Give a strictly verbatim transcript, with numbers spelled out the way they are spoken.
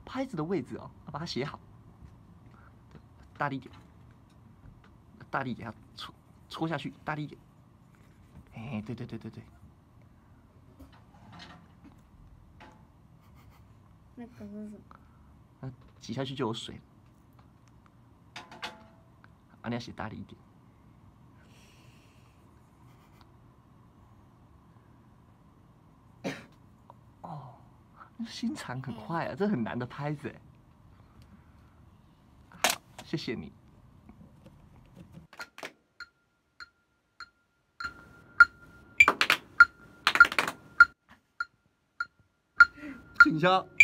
拍子的位置哦，要把它写好。大力一点，大力给它戳戳下去，大力一点。哎，对对对对对。 那个是什么？ 那挤下去就有水。啊，你要写大力一点。哦，心肠很快啊，这很难的拍子哎。好，谢谢你。请敲。